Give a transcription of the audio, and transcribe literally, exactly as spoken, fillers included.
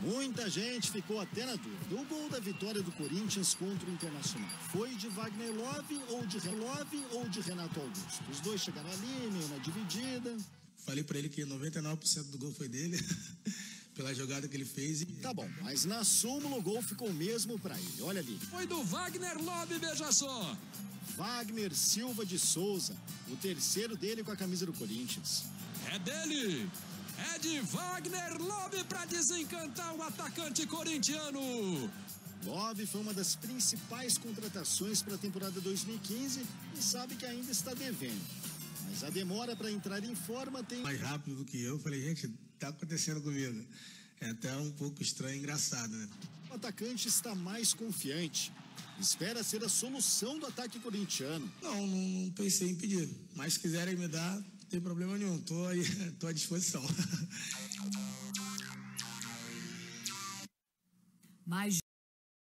Muita gente ficou até na dúvida. O gol da vitória do Corinthians contra o Internacional foi de Wagner Love ou de Love ou de Renato Augusto? Os dois chegaram ali, meio na dividida. Falei pra ele que noventa e nove por cento do gol foi dele, pela jogada que ele fez. E... Tá bom, mas na súmula o gol ficou mesmo pra ele. Olha ali. Foi do Wagner Love, veja só. Wagner Silva de Souza, o terceiro dele com a camisa do Corinthians. É dele. É de Wagner Love para desencantar o atacante corintiano. Love foi uma das principais contratações para a temporada dois mil e quinze e sabe que ainda está devendo. Mas a demora para entrar em forma tem... Mais rápido do que eu, falei, gente, tá acontecendo comigo. É até um pouco estranho e engraçado, né? O atacante está mais confiante. Espera ser a solução do ataque corintiano. Não, não, não pensei em pedir. Mas se quiserem me dar, não tem problema nenhum. Tô aí, tô à disposição. Mas